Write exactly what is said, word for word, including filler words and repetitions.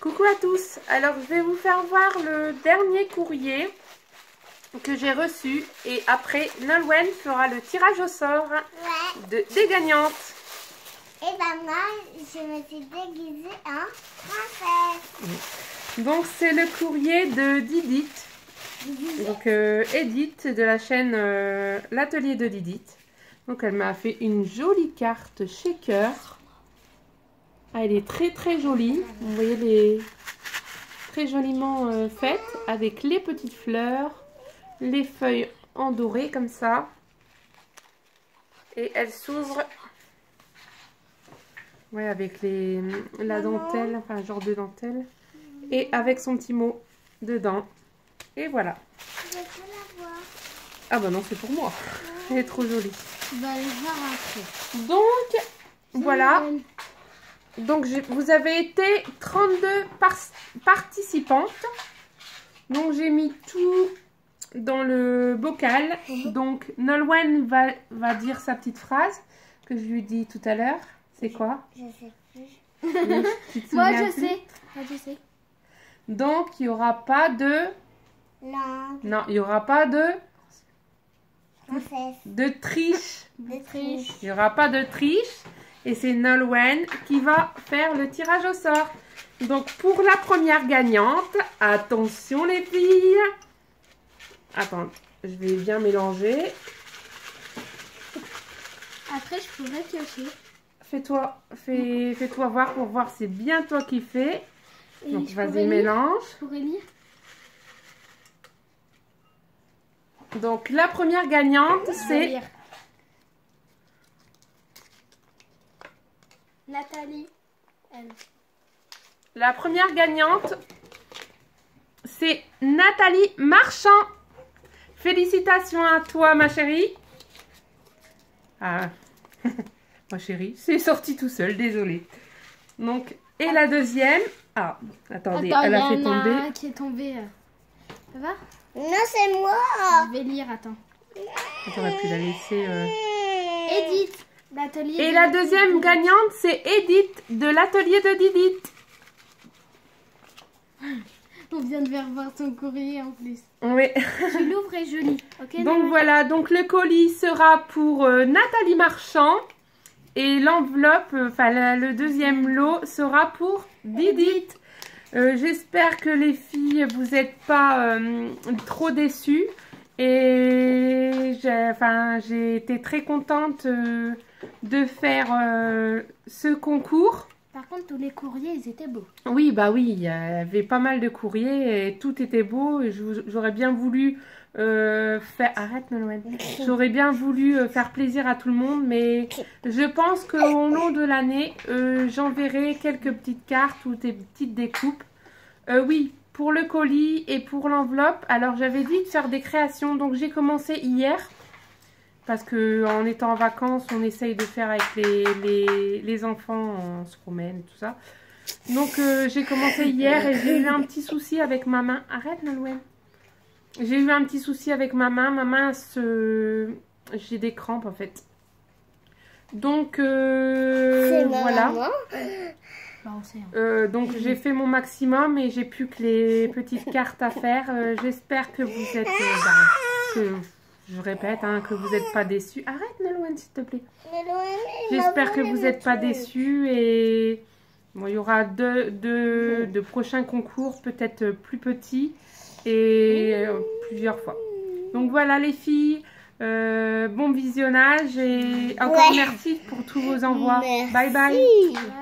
Coucou à tous. Alors je vais vous faire voir le dernier courrier que j'ai reçu et après Nolwenn fera le tirage au sort Ouais. de, des gagnantes. Et ben moi, je me suis déguisée en princesse. Donc c'est le courrier de Didith. Donc euh, Edith de la chaîne euh, l'atelier de Didith. Donc elle m'a fait une jolie carte shaker. Ah, elle est très très jolie. Vous voyez, elle est très joliment euh, faite avec les petites fleurs, les feuilles en doré comme ça. Et elle s'ouvre ouais, avec les, la dentelle, enfin un genre de dentelle. Et avec son petit mot dedans. Et voilà. Je peux la voir. Ah bah non, c'est pour moi. Elle est trop jolie. Tu vas aller voir après. Donc, voilà. Donc, vous avez été trente-deux par participantes. Donc, j'ai mis tout dans le bocal. Donc, Nolwenn va, va dire sa petite phrase que je lui dis tout à l'heure. C'est quoi? Je sais plus. Oui, Moi, je sais. Moi, je sais. Donc, il n'y aura pas de... Non. Non, il n'y aura pas de... Princesse. De triche. De triche. Il n'y aura pas de triche. Et c'est Nolwenn qui va faire le tirage au sort. Donc, pour la première gagnante, attention les filles. Attends, je vais bien mélanger. Après, je pourrais piocher. Fais-toi fais, fais-toi voir pour voir si c'est bien toi qui fais. Et Donc, je vas-y, pourrais mélange. lire. Je pourrais lire. Donc, la première gagnante, c'est... Nathalie. Elle. La première gagnante, c'est Nathalie Marchand. Félicitations à toi, ma chérie. Ah, ma chérie, c'est sorti tout seul, désolée. Donc, et la deuxième... Ah, attendez, Attends, elle a y fait en tomber. un qui est tombé. Ça va? Non, c'est moi. Je vais lire, attends. J'aurais pu la laisser... Euh... Edith. L'atelier. Et de la Didith. deuxième gagnante, c'est Edith de l'atelier de Didith. On vient de faire voir son courrier en plus. Oui. Tu l'ouvres et je lis. Okay, donc voilà, donc le colis sera pour euh, Nathalie Marchand. Et l'enveloppe, enfin le deuxième lot sera pour Didith. Euh, J'espère que les filles, vous n'êtes pas euh, trop déçues. Et j'ai enfin, j'ai été très contente euh, de faire euh, ce concours. Par contre, tous les courriers, ils étaient beaux. Oui, bah oui, il y avait pas mal de courriers et tout était beau. Et j'aurais bien voulu euh, faire... Arrête, Nolwenn. J'aurais bien voulu euh, faire plaisir à tout le monde, mais je pense qu'au long de l'année, euh, j'enverrai quelques petites cartes ou des petites découpes. Euh, oui, pour le colis et pour l'enveloppe, alors j'avais dit de faire des créations, donc j'ai commencé hier. Parce que en étant en vacances, on essaye de faire avec les, les, les enfants, on se promène, tout ça. Donc euh, j'ai commencé hier et j'ai eu un petit souci avec ma main. Arrête, Nolwenn. J'ai eu un petit souci avec ma main. Ma main, se... j'ai des crampes en fait. Donc euh, voilà. Euh, donc j'ai fait mon maximum et j'ai plus que les petites cartes à faire. Euh, J'espère que vous êtes... Euh, bah, que, je répète, hein, que vous n'êtes pas déçus. Arrête, Nolwenn, s'il te plaît. J'espère que vous n'êtes pas déçus et bon, il y aura deux, deux, deux prochains concours, peut-être plus petits et euh, plusieurs fois. Donc voilà les filles, euh, bon visionnage et encore ouais. Merci pour tous vos envois. Merci. Bye bye.